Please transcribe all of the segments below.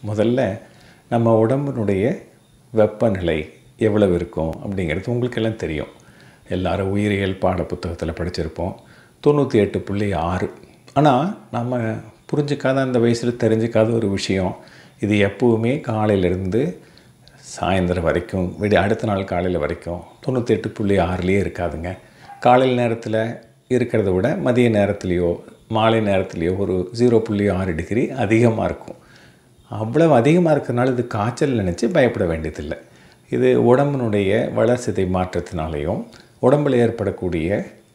முதல்ல நம்ம உடம்பினுடைய வெப்பநிலை எவ்வளவு இருக்கும் அப்படிங்கிறது உங்களுக்கெல்லாம் தெரியும். எல்லாரும் உயிரியல் பாட புத்தகத்தில் படிச்சிருப்போம். 98.6. ஆனால் நம்ம புரிஞ்சிக்காத அந்த வயசில் தெரிஞ்சிக்காத ஒரு விஷயம், இது எப்போவுமே காலையிலேருந்து சாயந்தரம் வரைக்கும் அடுத்த நாள் காலையில் வரைக்கும் 98.6லேயே இருக்காதுங்க. காலையில் நேரத்தில் இருக்கிறத விட மதிய நேரத்துலேயோ மாலை நேரத்துலேயோ ஒரு 0.6 டிகிரி அதிகமாக இருக்கும். அவ்வளவு அதிகமாக இருக்கிறதுனால இது காய்ச்சல் நினச்சி பயப்பட வேண்டியதில்லை. இது உடம்பினுடைய வளர்சிதை மாற்றத்தினாலேயும் உடம்பில் ஏற்படக்கூடிய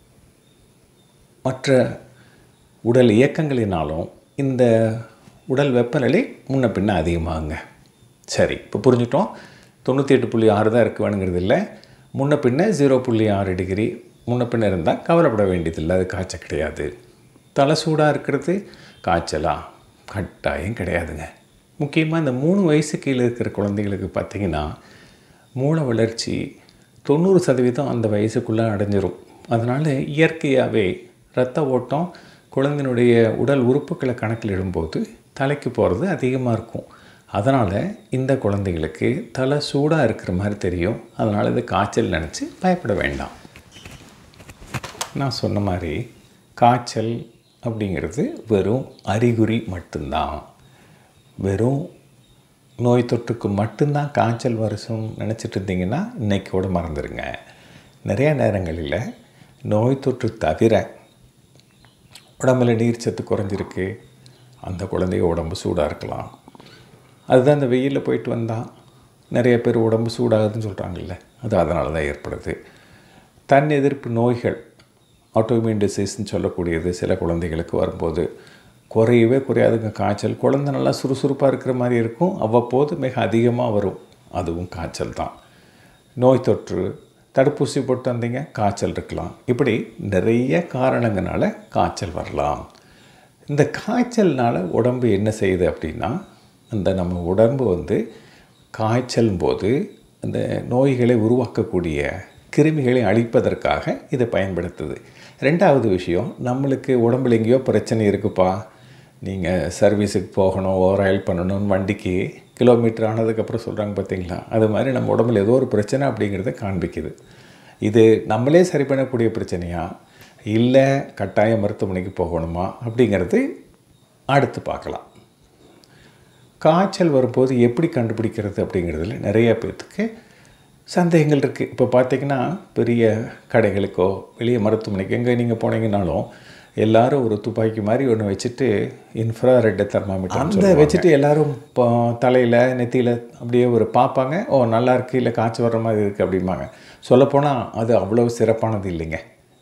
மற்ற உடல் இயக்கங்களினாலும் இந்த உடல் வெப்பநிலை முன்ன பின்ன அதிகமாகுங்க. சரி, இப்போ புரிஞ்சுட்டோம். 98.6 தான் இருக்க வேணுங்கிறது இல்லை. முன்ன பின்ன 0.6 டிகிரி முன்ன பின்ன இருந்தால் கவலைப்பட வேண்டியதில்லை. அது காய்ச்சல் கிடையாது. தலை சூடாக இருக்கிறது காய்ச்சலா? கட்டாயம் கிடையாதுங்க. முக்கியமாக இந்த 3 வயசு கீழே இருக்கிற குழந்தைகளுக்கு பார்த்திங்கன்னா மூளை வளர்ச்சி 90% அந்த வயசுக்குள்ளே அடைஞ்சிரும். அதனால் இயற்கையாகவே இரத்த ஓட்டம் குழந்தையினுடைய உடல் உறுப்புகளை கணக்கில் இடும்போது தலைக்கு போகிறது அதிகமாக இருக்கும். அதனால் இந்த குழந்தைகளுக்கு தலை சூடாக இருக்கிற மாதிரி தெரியும். அதனால் இது காய்ச்சல் நினச்சி பயப்பட வேண்டாம். நான் சொன்ன மாதிரி காய்ச்சல் அப்படிங்கிறது வெறும் அறிகுறி மட்டும்தான். வெறும் நோய் தொற்றுக்கு மட்டும்தான் காய்ச்சல் வருஷம் நினச்சிட்டு இருந்தீங்கன்னா இன்றைக்கோடு மறந்துடுங்க. நிறையா நேரங்களில் நோய் தொற்று தவிர உடம்புல நீர் சத்து குறைஞ்சிருக்கு, அந்த குழந்தைய உடம்பு சூடாக இருக்கலாம். அதுதான் இந்த வெயிலில் போயிட்டு வந்தால் நிறைய பேர் உடம்பு சூடாகுதுன்னு சொல்கிறாங்கல்ல, அது அதனால தான் ஏற்படுது. தன் எதிர்ப்பு நோய்கள் ஆட்டோமியூன் டிசீஸ்ன்னு சொல்லக்கூடியது சில குழந்தைகளுக்கு வரும்போது குறையவே குறையாதுங்க காய்ச்சல். குழந்தை நல்லா சுறுசுறுப்பாக இருக்கிற மாதிரி இருக்கும், அவ்வப்போது மிக அதிகமாக வரும், அதுவும் காய்ச்சல் தான். நோய் தொற்று, தடுப்பூசி போட்டு வந்தீங்க காய்ச்சல் இருக்கலாம். இப்படி நிறைய காரணங்களால காய்ச்சல் வரலாம். இந்த காய்ச்சல்னால் உடம்பு என்ன செய்யுது அப்படின்னா, அந்த நம்ம உடம்பு காய்ச்சல் போது அந்த நோய்களை உருவாக்கக்கூடிய கிருமிகளை அழிப்பதற்காக இதை பயன்படுத்துது. ரெண்டாவது விஷயம், நம்மளுக்கு உடம்புல எங்கேயோ பிரச்சனை இருக்குப்பா, நீங்கள் சர்வீஸுக்கு போகணும், ஓவர் ஆயில் பண்ணணும்னு வண்டிக்கு கிலோமீட்டர் ஆனதுக்கப்புறம் சொல்கிறாங்க பார்த்தீங்களா, அது மாதிரி நம்ம உடம்புல ஏதோ ஒரு பிரச்சனை அப்படிங்கிறத காண்பிக்குது. இது நம்மளே சரி பண்ணக்கூடிய பிரச்சனையா இல்லை கட்டாய மருத்துவமனைக்கு போகணுமா அப்படிங்கிறது அடுத்து பார்க்கலாம். காய்ச்சல் வரும்போது எப்படி கண்டுபிடிக்கிறது அப்படிங்கிறதுல நிறைய பேர்த்துக்கு சந்தேகங்கள் இருக்குது. இப்போ பார்த்திங்கன்னா பெரிய கடைகளுக்கோ வெளியே மருத்துவமனைக்கு எங்கே நீங்கள் போனீங்கன்னாலும் எல்லோரும் ஒரு துப்பாக்கி மாதிரி ஒன்று வச்சுட்டு இன்ஃப்ராரெட் தெர்மாமீட்டர் அந்த வச்சுட்டு எல்லோரும் இப்போ தலையில் நெத்தியில் அப்படியே ஒரு பார்ப்பாங்க. ஓ நல்லா இருக்குது, இல்லை காய்ச்சல் வர்ற மாதிரி இருக்குது அப்படிம்பாங்க. சொல்லப்போனால் அது அவ்வளோ சிறப்பானது இல்லைங்க.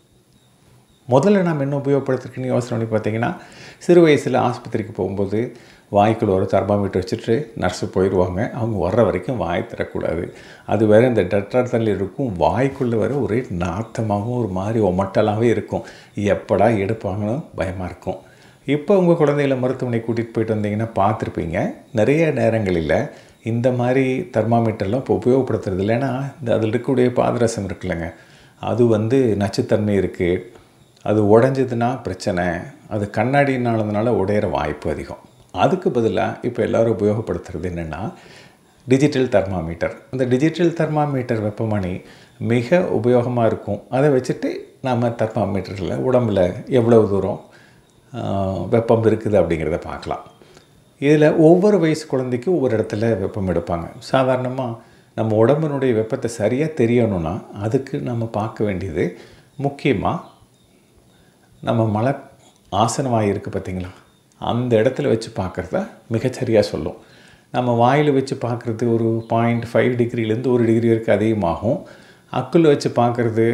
முதல்ல நாம் என்ன உபயோகப்படுத்திருக்குன்னு யோசனை பண்ணி பார்த்தீங்கன்னா, சிறு வயசில் ஆஸ்பத்திரிக்கு போகும்போது வாய்க்குள்ள ஒரு தெர்மாமீட்டர் வச்சுட்டு நர்ஸு போயிடுவாங்க. அவங்க வர்ற வரைக்கும் வாய் தரக்கூடாது. அது வேறு இந்த டெட்ராத்தல் இருக்கும், வாய்க்குள்ளே வர ஒரே நாத்தமாகவும் ஒரு மாதிரி ஒமட்டலாகவே இருக்கும். எப்படா எடுப்பாங்கன்னு பயமாக இருக்கும். இப்போ உங்கள் குழந்தைகளை மருத்துவமனை கூட்டிகிட்டு போயிட்டு வந்தீங்கன்னா பார்த்துருப்பீங்க, நிறைய நேரங்களில் இந்த மாதிரி தெர்மாமீட்டர்லாம் இப்போ உபயோகப்படுத்துறது இல்லை. ஏன்னா இந்த அதில் இருக்கக்கூடிய பாதரசம் இருக்குல்லங்க, அது நச்சுத்தன்மை இருக்குது. அது உடஞ்சதுன்னா பிரச்சனை, அது கண்ணாடினாலதுனால உடையிற வாய்ப்பு அதிகம். அதுக்கு பதிலாக இப்போ எல்லோரும் உபயோகப்படுத்துறது என்னென்னா டிஜிட்டல் தெர்மாமீட்டர். அந்த டிஜிட்டல் தெர்மாமீட்டர் வெப்பமணி மிக உபயோகமாக இருக்கும். அதை வச்சுட்டு நம்ம தெர்மாமீட்டரில் உடம்பில் எவ்வளவு தூரம் வெப்பம் இருக்குது அப்படிங்கிறத பார்க்கலாம். இதில் ஒவ்வொரு வயசு குழந்தைக்கும் ஒவ்வொரு இடத்துல வெப்பம் எடுப்பாங்க. சாதாரணமாக நம்ம உடம்பினுடைய வெப்பத்தை சரியாக தெரியணும்னா அதுக்கு நம்ம பார்க்க வேண்டியது முக்கியமாக நம்ம மலை ஆசனவாய் இருக்குது பார்த்திங்களா, அந்த இடத்துல வச்சு பார்க்குறத மிகச்சரியாக சொல்லும். நம்ம வாயில் வச்சு பார்க்குறது ஒரு 0.5 டிகிரிலேருந்து 1 டிகிரி வரைக்கும் அதிகமாகும். அக்குள்ள வச்சு பார்க்குறது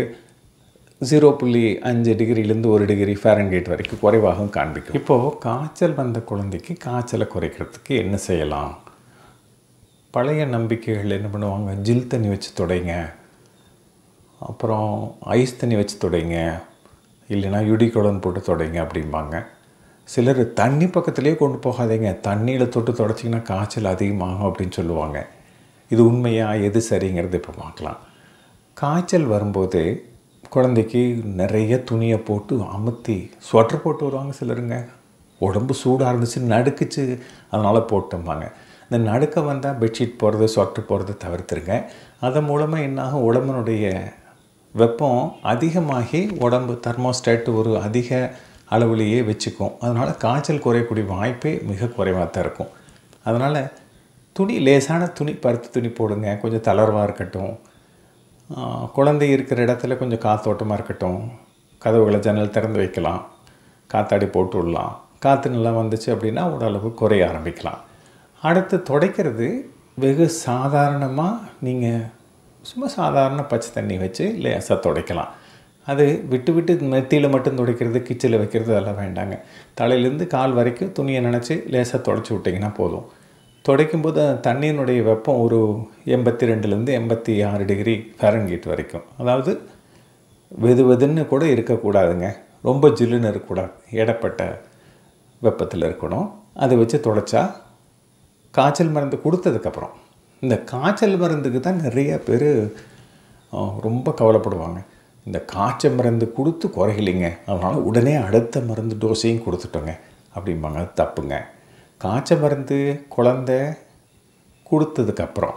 0.5 டிகிரிலேருந்து 1 டிகிரி ஃபாரன்ஹீட் வரைக்கும் குறைவாகவும் காண்பிக்கும். இப்போது காய்ச்சல் வந்த குழந்தைக்கு காய்ச்சலை குறைக்கிறதுக்கு என்ன செய்யலாம்? பழைய நம்பிக்கைகள் என்ன பண்ணுவாங்க, ஜில் தண்ணி வச்சு துடைங்க, அப்புறம் ஐஸ் தண்ணி வச்சு துடைங்க, இல்லைனா யுடிகோடன் போட்டு துடைங்க அப்படிம்பாங்க. சிலர் தண்ணி பக்கத்துலேயே கொண்டு போகாதீங்க, தண்ணியில் தொட்டு துடைச்சிங்கன்னா காய்ச்சல் அதிகமாகும் அப்படின்னு சொல்லுவாங்க. இது உண்மையாக எது சரிங்கிறது இப்போ பார்க்கலாம். காய்ச்சல் வரும்போது குழந்தைக்கு நிறைய துணியை போட்டு அமுத்தி ஸ்வெட்டர் போட்டு வருவாங்க சிலருங்க. உடம்பு சூடாக இருந்துச்சு, நடுக்குச்சு, அதனால் போட்டும்பாங்க. இந்த நடுக்க வந்தால் பெட்ஷீட் போடுறது சொட்டர் போடுறது தவிர்த்துருங்க. அதன் மூலமாக என்னாகும், உடம்பினுடைய வெப்பம் அதிகமாகி உடம்பு தெர்மோஸ்டேட் ஒரு அதிக அளவுலேயே வச்சுக்கும். அதனால் காய்ச்சல் குறையக்கூடிய வாய்ப்பே மிக குறைவாக தான் இருக்கும். அதனால் துணி, லேசான துணி, பருத்தி துணி போடுங்க. கொஞ்சம் தளர்வாக இருக்கட்டும். குழந்தை இருக்கிற இடத்துல கொஞ்சம் காற்றோட்டமாக இருக்கட்டும். கதவுகளை ஜன்னல் திறந்து வைக்கலாம், காற்றாடி போட்டு விடலாம். காற்று நல்லா வந்துச்சு அப்படின்னா ஓரளவு குறைய ஆரம்பிக்கலாம். அடுத்து துடைக்கிறது வெகு சாதாரணமாக நீங்கள் சும்மா சாதாரண பச்சை தண்ணி வச்சு லேசாக துடைக்கலாம். அது விட்டு விட்டு நெத்தியில் மட்டும் துடைக்கிறது, கிச்சில் வைக்கிறது அதெல்லாம் வேண்டாங்க. தலையிலேருந்து கால் வரைக்கும் துணியை நினச்சி லேசாக துடைச்சி விட்டிங்கன்னா போதும். துடைக்கும்போது தண்ணியினுடைய வெப்பம் ஒரு 82லேருந்து 86 டிகிரி ஃபாரன்ஹீட் வரைக்கும், அதாவது வெது வெதுன்னு கூட இருக்கக்கூடாதுங்க, ரொம்ப ஜில்லுன்னு இருக்கக்கூடாது, இடப்பட்ட வெப்பத்தில் இருக்கணும். அதை வச்சு துடைச்சா காய்ச்சல் மருந்து கொடுத்ததுக்கப்புறம், இந்த காய்ச்சல் மருந்துக்கு தான் நிறைய பேர் ரொம்ப கவலைப்படுவாங்க. இந்த காய்ச்சல் மருந்து கொடுத்து குறையிலிங்க, அதனால் உடனே அடுத்த மருந்து டோஸையும் கொடுத்துட்டோங்க அப்படிம்பாங்க. அது தப்புங்க. காய்ச்சல் மருந்து குழந்தை கொடுத்ததுக்கப்புறம்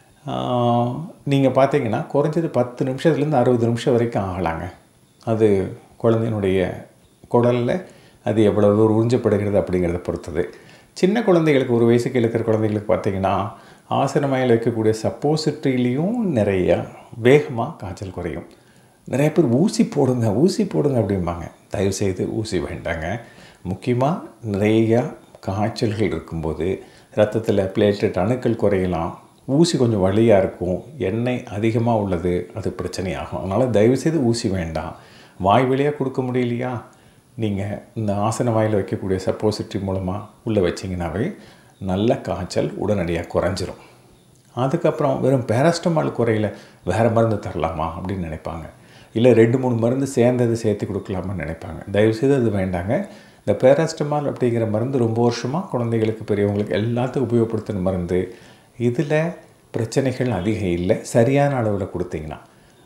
நீங்கள் பார்த்தீங்கன்னா குறைஞ்சது 10 நிமிஷத்துலேருந்து 60 நிமிஷம் வரைக்கும் ஆகலாங்க. அது குழந்தையினுடைய குடலில் அது எவ்வளவு உறிஞ்சப்படுகிறது அப்படிங்கிறத பொறுத்தது. சின்ன குழந்தைகளுக்கு, ஒரு வயசுக்கு இருக்கிற குழந்தைகளுக்கு பார்த்திங்கன்னா ஆசனமாயில் வைக்கக்கூடிய சப்போசிட்ரிலையும் நிறையா வேகமாக காய்ச்சல் குறையும். நிறைய பேர் ஊசி போடுங்க ஊசி போடுங்க அப்படிம்பாங்க. தயவுசெய்து ஊசி வேண்டாங்க. முக்கியமாக நிறையா காய்ச்சல்கள் இருக்கும்போது ரத்தத்தில் பிளேட்லெட் அணுக்கள் குறையலாம். ஊசி கொஞ்சம் வலியாக இருக்கும், எண்ணெய் அதிகமாக உள்ளது, அது பிரச்சனையாகும். அதனால் தயவுசெய்து ஊசி வேண்டாம். வாய் வழியாக கொடுக்க முடியலையா, நீங்கள் இந்த ஆசன வாயில் வைக்கக்கூடிய சப்போசிட்ரி மூலமாக உள்ளே வச்சிங்கனாவே நல்ல காய்ச்சல் உடனடியாக குறைஞ்சிரும். அதுக்கப்புறம் வெறும் பேராஸ்டமால் குறையில வேறு மருந்து தரலாமா அப்படின்னு நினைப்பாங்க. இல்லை 2-3 மருந்து சேர்த்து கொடுக்கலாமான்னு நினைப்பாங்க. தயவுசெய்து அது வேண்டாங்க. இந்த பேராஸ்டமால் அப்படிங்கிற மருந்து ரொம்ப வருஷமாக குழந்தைகளுக்கு, பெரியவங்களுக்கு எல்லாத்துக்கும் உபயோகப்படுத்தின மருந்து. இதில் பிரச்சனைகள் அதிகம் இல்லை, சரியான அளவில் கொடுத்தீங்கன்னா.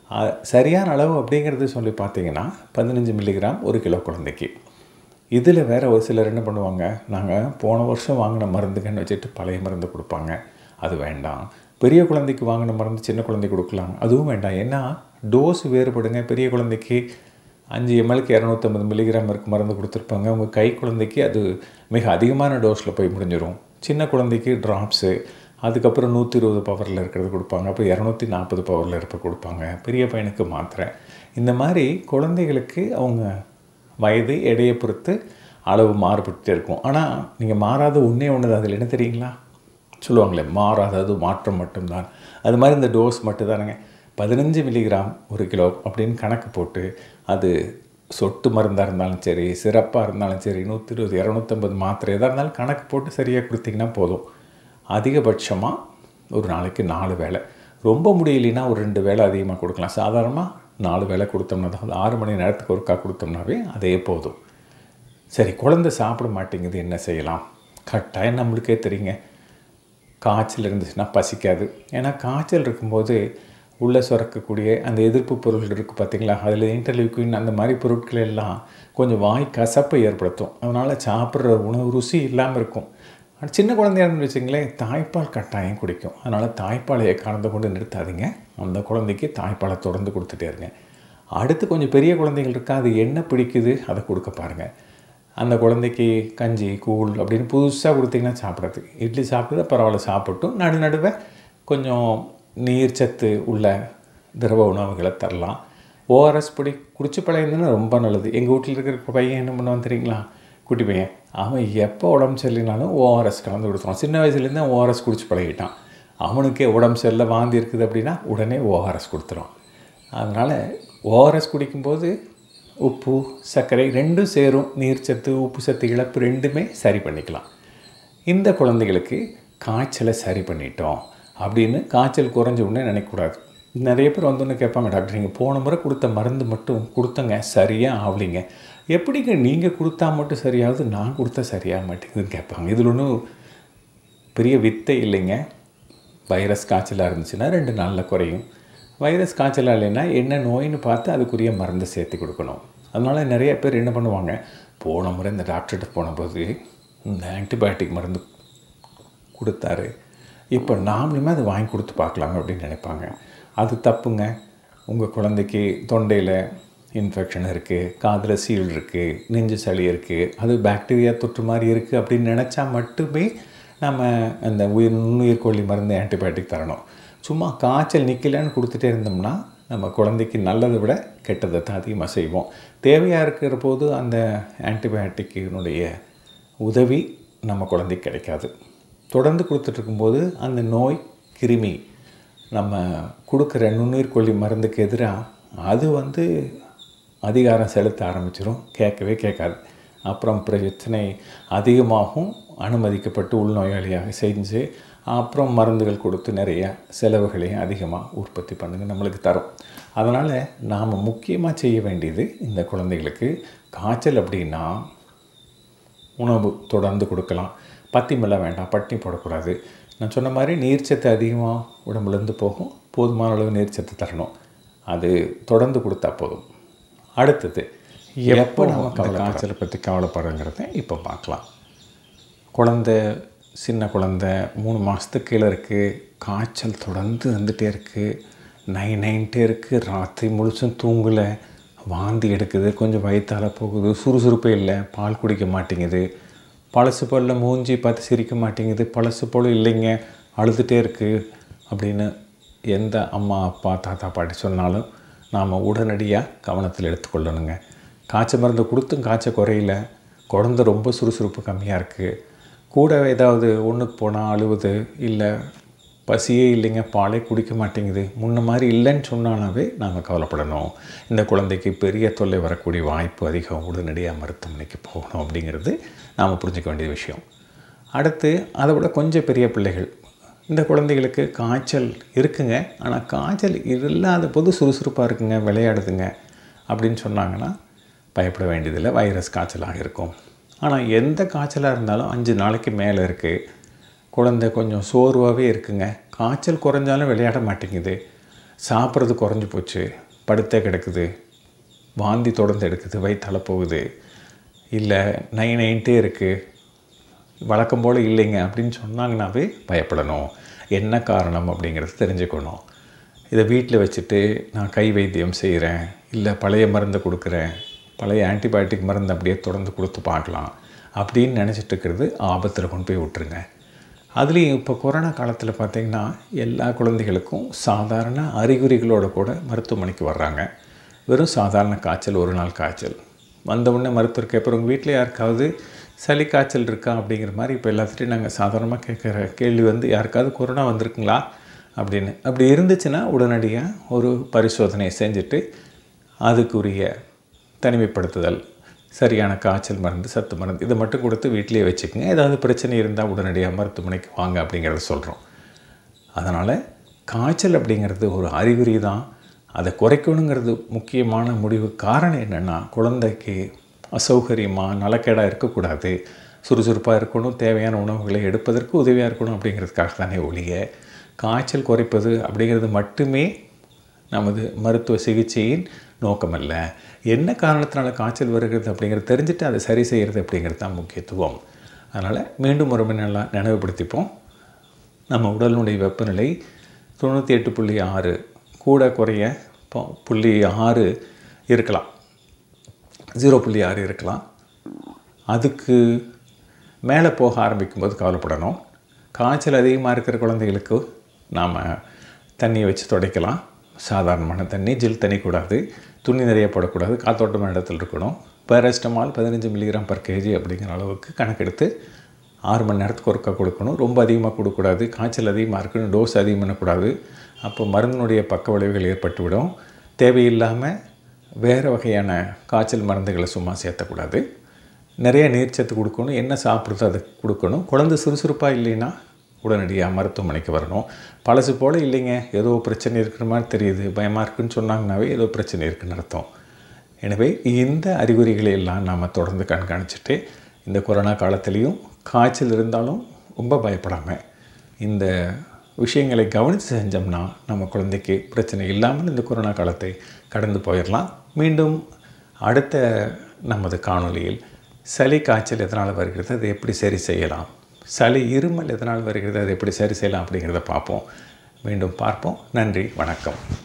சரியான அளவு அப்படிங்கிறது சொல்லி பார்த்தீங்கன்னா 15 மில்லிகிராம் 1 கிலோ குழந்தைக்கு. இதில் வேறு ஒரு சிலர் என்ன பண்ணுவாங்க, நாங்கள் போன வருஷம் வாங்கின மருந்துங்கன்னு வச்சுட்டு பழைய மருந்து கொடுப்பாங்க. அது வேண்டாம். பெரிய குழந்தைக்கு வாங்கின மருந்து சின்ன குழந்தைக்கு கொடுக்கலாம், அதுவும் வேண்டாம். ஏன்னா டோஸ் வேறுபடுங்க. பெரிய குழந்தைக்கு 5 mlக்கு 250 மில்லிகிராம் இருக்கு மருந்து கொடுத்துருப்பாங்க. உங்கள் கை குழந்தைக்கு அது மிக அதிகமான டோஸில் போய் முடிஞ்சிடும். சின்ன குழந்தைக்கு ட்ராப்ஸு, அதுக்கப்புறம் 120 பவரில் இருக்கிறது கொடுப்பாங்க, அப்புறம் 240 பவரில் இருப்ப கொடுப்பாங்க. பெரிய பையனுக்கு மாத்திரை. இந்த மாதிரி குழந்தைகளுக்கு அவங்க வயது எடையை பொறுத்து அளவு மாறுபட்டு இருக்கும். ஆனால் நீங்கள் மாறாத ஒன்றே ஒன்று, அதில் என்ன தெரியுங்களா சொல்லுவாங்களே, மாறாதது மாற்றம் மட்டும்தான். அது மாதிரி இந்த டோஸ் மட்டும்தானுங்க. 15 மில்லிகிராம் 1 கிலோ அப்படின்னு கணக்கு போட்டு, அது சொட்டு மருந்தாக இருந்தாலும் சரி, சிறப்பாக இருந்தாலும் சரி, 120 250 மாத்திரை எதாக இருந்தாலும் கணக்கு போட்டு சரியாக கொடுத்திங்கன்னா போதும். அதிகபட்சமாக ஒரு நாளைக்கு 4 வேளை, ரொம்ப முடியலைன்னா ஒரு 2 வேளை அதிகமாக கொடுக்கலாம். சாதாரணமாக 4 வேளை கொடுத்தோம்னா தான், 6 மணி நேரத்துக்கு ஒருக்கா கொடுத்தோம்னாவே அதே போதும். சரி, குழந்தை சாப்பிட மாட்டேங்குது, என்ன செய்யலாம்? கட்டாயம் நம்மளுக்கே தெரியுங்க, காய்ச்சல் இருந்துச்சுன்னா பசிக்காது. ஏன்னா காய்ச்சல் இருக்கும்போது உள்ளே சுரக்கக்கூடிய அந்த எதிர்ப்பு பொருட்கள் இருக்குது பார்த்திங்களா, அதில் இன்டர்லியூக்கின் அந்த மாதிரி பொருட்கள் எல்லாம் கொஞ்சம் வாய் கசப்பை ஏற்படுத்தும். அதனால் சாப்பிட்ற உணவு ருசி இல்லாமல் இருக்கும். சின்ன குழந்தையாருன்னு வச்சுங்களேன், தாய்ப்பால் கட்டாயம் குடிக்கும். அதனால் தாய்ப்பாலையை கலந்து கொண்டு நிறுத்தாதீங்க. அந்த குழந்தைக்கு தாய்ப்பாலை தொடர்ந்து கொடுத்துட்டே இருங்க. அடுத்து கொஞ்சம் பெரிய குழந்தைகள் இருக்கா, அது என்ன பிடிக்குது அதை கொடுக்க பாருங்கள். அந்த குழந்தைக்கு கஞ்சி, கூழ் அப்படின்னு புதுசாக கொடுத்திங்கன்னா சாப்பிட்றது. இட்லி சாப்பிட்றது பரவாயில்ல, சாப்பிட்டும் நடுவே கொஞ்சம் நீர் சத்து உள்ள திரவ உணவுகளை தரலாம். ஓஆர்எஸ் பொடி குடிச்சு பழகிருந்ததுன்னா ரொம்ப நல்லது. எங்கள் வீட்டில் இருக்கிற பையன் என்ன பண்ணுவான் தெரியுங்களா, குட்டி பையன், அவன் எப்போ உடம்பு சரியில்லைனாலும் ஓஆர்எஸ் கலந்து கொடுத்துருவான். சின்ன வயசுலேருந்து ஓஆர்எஸ் குடிச்சு பழகிட்டான். அவனுக்கே உடம்பு சரியில்லை, வாந்தி இருக்குது அப்படின்னா உடனே ஓஆர்எஸ் கொடுத்துருவான். அதனால் ஓஆர்எஸ் குடிக்கும்போது உப்பு, சர்க்கரை ரெண்டும் சேரும். நீர் சத்து, உப்பு சத்து இழப்பு ரெண்டுமே சரி பண்ணிக்கலாம். இந்த குழந்தைகளுக்கு காய்ச்சலை சரி பண்ணிட்டோம் அப்படின்னு காய்ச்சல் குறைஞ்ச உடனே நினைக்கக்கூடாது. நிறைய பேர் வந்தோன்னு கேட்பாங்க, டாக்டர் நீங்கள் போன முறை கொடுத்த மருந்து மட்டும் கொடுத்தங்க, சரியாக ஆகலிங்க, எப்படிங்க நீங்கள் கொடுத்தா மட்டும் சரியாகுது, நான் கொடுத்தா சரியாக மாட்டேங்குதுன்னு கேட்பாங்க. இதில் ஒன்றும் பெரிய வித்தை இல்லைங்க. வைரஸ் காய்ச்சலாக இருந்துச்சுன்னா 2 நாளில் குறையும். வைரஸ் காய்ச்சலாக இல்லைன்னா என்ன நோயின்னு பார்த்து அதுக்குரிய மருந்து சேர்த்து கொடுக்கணும். அதனால் நிறைய பேர் என்ன பண்ணுவாங்க, போன முறை இந்த டாக்டர்கிட்ட போனபோது இந்த ஆன்டிபயோட்டிக் மருந்து கொடுத்தாரு, இப்போ நாமளுமே அதை வாங்கி கொடுத்து பார்க்கலாங்க அப்படின்னு நினைப்பாங்க. அது தப்புங்க. உங்கள் குழந்தைக்கு தொண்டையில் இன்ஃபெக்ஷன் இருக்குது, காதில் சீல் இருக்குது, நெஞ்சு சளி இருக்குது, அது பாக்டீரியா தொற்று மாதிரி இருக்குது அப்படின்னு நினச்சா மட்டுமே நம்ம அந்த நுண்ணுயிர்கொல்லி மருந்து ஆன்டிபயோட்டிக் தரணும். சும்மா காய்ச்சல் நிற்கலன்னு கொடுத்துட்டே இருந்தோம்னா நம்ம குழந்தைக்கு நல்லதை விட கெட்டதை தான் அதிகமாக செய்வோம். தேவையாக இருக்கிற போது அந்த ஆன்டிபயோட்டிக்கினுடைய உதவி நம்ம குழந்தைக்கு கிடைக்காது. தொடர்ந்து கொடுத்துட்ருக்கும்போது அந்த நோய் கிருமி நம்ம கொடுக்குற நுண்ணுயிர்கொல்லி மருந்துக்கு எதிராக அது அதிகாரம் செலுத்த ஆரம்பிச்சிடும். கேட்கவே கேட்காது. அப்புறம் பிரச்சனை அதிகமாகவும் அனுமதிக்கப்பட்டு உள்நோயாளியாக செஞ்சு அப்புறம் மருந்துகள் கொடுத்து நிறைய செலவுகளையும் அதிகமாக உற்பத்தி பண்ணுங்க நம்மளுக்கு தரும். அதனால் நாம் முக்கியமாக செய்ய வேண்டியது, இந்த குழந்தைகளுக்கு காய்ச்சல் அப்படின்னா உணவு தொடர்ந்து கொடுக்கலாம். பத்தியமெல்லாம் வேண்டாம், பட்டினி போடக்கூடாது. நான் சொன்ன மாதிரி நீர்ச்சத்து அதிகமாக உடம்புலேருந்து போகும். போதுமான அளவு நீர்ச்சத்து தரணும். அது தொடர்ந்து கொடுத்தா போதும். அடுத்தது, எப்போ நம்ம காய்ச்சலை பற்றி கவலைப்படுறங்கிறத இப்போ பார்க்கலாம். சின்ன குழந்தை 3 மாதத்துக்கு கீழே இருக்குது, காய்ச்சல் தொடர்ந்து வந்துகிட்டே இருக்குது, நைன்ட்டே இருக்குது, ராத்திரி முழுசும் தூங்கலை, வாந்தி எடுக்குது, கொஞ்சம் வயிற்றால் போகுது, சுறுசுறுப்பே இல்லை, பால் குடிக்க மாட்டேங்குது, பழசு போல் மூஞ்சி பார்த்து சிரிக்க மாட்டேங்குது, பழசு போல் இல்லைங்க, அழுதுகிட்டே இருக்குது அப்படின்னு எந்த அம்மா அப்பா தாத்தா பாட்டி சொன்னாலும் நாம் உடனடியாக கவனத்தில் எடுத்துக்கொள்ளணுங்க. காய்ச்சல் மருந்து கொடுத்தும் காய்ச்சல் குறையில, குழந்தை ரொம்ப சுறுசுறுப்பு கம்மியாக இருக்குது, கூட ஏதாவது ஒன்றுக்கு போனால் அழுவுது, இல்லை பசியே இல்லைங்க, பாலே குடிக்க மாட்டேங்குது, முன்ன மாதிரி இல்லைன்னு சொன்னாலே நாம் கவலைப்படணும். இந்த குழந்தைக்கு பெரிய தொல்லை வரக்கூடிய வாய்ப்பு அதிகம், உடனடியாக மருத்துவமனைக்கு போகணும் அப்படிங்கிறது நாம் புரிஞ்சிக்க வேண்டிய விஷயம். அடுத்து அதை விட கொஞ்சம் பெரிய பிள்ளைகள், இந்த குழந்தைகளுக்கு காய்ச்சல் இருக்குங்க, ஆனால் காய்ச்சல் இல்லாத போது சுறுசுறுப்பாக இருக்குங்க, விளையாடுதுங்க அப்படின்னு சொன்னாங்கன்னா பயப்பட வேண்டியதில்லை, வைரஸ் காய்ச்சலாக இருக்கும். ஆனால் எந்த காய்ச்சலாக இருந்தாலும் 5 நாளைக்கு மேலே இருக்குது, குழந்தை கொஞ்சம் சோர்வாகவே இருக்குங்க, காய்ச்சல் குறைஞ்சாலும் விளையாட மாட்டேங்குது, சாப்பிட்றது குறைஞ்சி போச்சு, படுத்தே கிடக்குது, வாந்தி தொடர்ந்து எடுக்குது, வயிற்றால் போகுது, இல்லை நைன்ட்டே இருக்குது, வழக்கம் போல் இல்லைங்க அப்படின்னு சொன்னாங்கன்னாவே பயப்படணும். என்ன காரணம் அப்படிங்கிறது தெரிஞ்சுக்கணும். இதை வீட்டில் வச்சுட்டு நான் கை வைத்தியம் செய்கிறேன், இல்லை பழைய மருந்தை கொடுக்குறேன், பழைய ஆன்டிபயோட்டிக் மருந்து அப்படியே தொடர்ந்து கொடுத்து பார்க்கலாம் அப்படின்னு நினச்சிட்டு இருக்கிறது ஆபத்தில் கொண்டு போய் விட்டுருங்க. அதுலேயும் இப்போ கொரோனா காலத்தில் பார்த்திங்கன்னா எல்லா குழந்தைகளுக்கும் சாதாரண அறிகுறிகளோடு கூட மருத்துவமனைக்கு வர்றாங்க. வெறும் சாதாரண காய்ச்சல், ஒரு நாள் காய்ச்சல் வந்தவுடனே மருத்துவர் கேட்போம், உங்கள் வீட்டில் யாருக்காவது சளி காய்ச்சல் இருக்கா அப்படிங்கிற மாதிரி இப்போ எல்லாத்துட்டையும் நாங்கள் சாதாரணமாக கேட்குற கேள்வி யாருக்காவது கொரோனா வந்திருக்குங்களா அப்படின்னு. அப்படி இருந்துச்சுன்னா உடனடியாக ஒரு பரிசோதனையை செஞ்சுட்டு அதுக்குரிய தனிமைப்படுத்துதல், சரியான காய்ச்சல் மருந்து, சத்து மருந்து இதை மட்டும் கொடுத்து வீட்டிலேயே வச்சுக்கோங்க. ஏதாவது பிரச்சனை இருந்தால் உடனடியாக மருத்துவமனைக்கு வாங்க அப்படிங்கிறத சொல்கிறோம். அதனால் காய்ச்சல் அப்படிங்கிறது ஒரு அறிகுறி தான். அதை குறைக்கணுங்கிறது முக்கியமான முடிவு. காரணம் என்னென்னா, குழந்தைக்கு அசௌகரியமாக நலக்கேடாக இருக்கக்கூடாது, சுறுசுறுப்பாக இருக்கணும், தேவையான உணவுகளை எடுப்பதற்கு உதவியாக இருக்கணும் அப்படிங்கிறதுக்காக தானே ஒழிய காய்ச்சல் குறைப்பது அப்படிங்கிறது மட்டுமே நமது மருத்துவ சிகிச்சையின் நோக்கமல்ல. என்ன காரணத்தினால காய்ச்சல் வருகிறது அப்படிங்கிறது தெரிஞ்சுட்டு அதை சரி செய்கிறது அப்படிங்கிறது தான் முக்கியத்துவம். அதனால் மீண்டும் ஒரு நல்லா நினைவுபடுத்திப்போம். நம்ம உடலினுடைய வெப்பநிலை 98.6 கூட குறைய 0.6 இருக்கலாம், 0.6 இருக்கலாம். அதுக்கு மேலே போக ஆரம்பிக்கும்போது கவலைப்படணும். காய்ச்சல் அதிகமாக இருக்கிற குழந்தைகளுக்கு நாம் தண்ணியை வச்சு துடைக்கலாம். சாதாரணமான தண்ணி, ஜில் தண்ணி கூடாது, துணி நிறைய போடக்கூடாது, காத்தோட்டமான இடத்துல இருக்கணும். பேராசிட்டமால் 15 mg/kg அப்படிங்கிற அளவுக்கு கணக்கெடுத்து 6 மணி நேரத்துக்கு ஒருக்கா கொடுக்கணும். ரொம்ப அதிகமாக கொடுக்கக்கூடாது. காய்ச்சல் அதிகமாக இருக்கணும், டோஸ் அதிகம் பண்ணக்கூடாது. அப்போ மருந்தினுடைய பக்க விளைவுகள் ஏற்பட்டுவிடும். தேவையில்லாமல் வேறு வகையான காய்ச்சல் மருந்துகளை சும்மா சேர்த்தக்கூடாது. நிறைய நீர்ச்சத்து கொடுக்கணும், என்ன சாப்பிட்றதோ அதை கொடுக்கணும். குழந்தை சுறுசுறுப்பாக இல்லைன்னா உடனடியாக மருத்துவமனைக்கு வரணும். பழசு போல் இல்லைங்க, ஏதோ பிரச்சனை இருக்கிற மாதிரி தெரியுது, பயமாக இருக்குதுன்னு சொன்னாங்கன்னாவே ஏதோ பிரச்சனை இருக்குதுன்னு அர்த்தம். எனவே இந்த அறிகுறிகளை எல்லாம் நாம் தொடர்ந்து கண்காணிச்சுட்டு, இந்த கொரோனா காலத்துலேயும் காய்ச்சல் இருந்தாலும் ரொம்ப பயப்படாமல் இந்த விஷயங்களை கவனித்து செஞ்சோம்னா நம்ம குழந்தைக்கு பிரச்சனை இல்லாமல் இந்த கொரோனா காலத்தை கடந்து போயிடலாம். மீண்டும் அடுத்த நமது காணொளியில் சளி காய்ச்சல் எதனால் வருகிறது, அதை எப்படி சரி செய்யலாம், சளி இருமல் எதனால் வருகிறது, அதை எப்படி சரி செய்யலாம் அப்படிங்கிறத பார்ப்போம். மீண்டும் பார்ப்போம். நன்றி, வணக்கம்.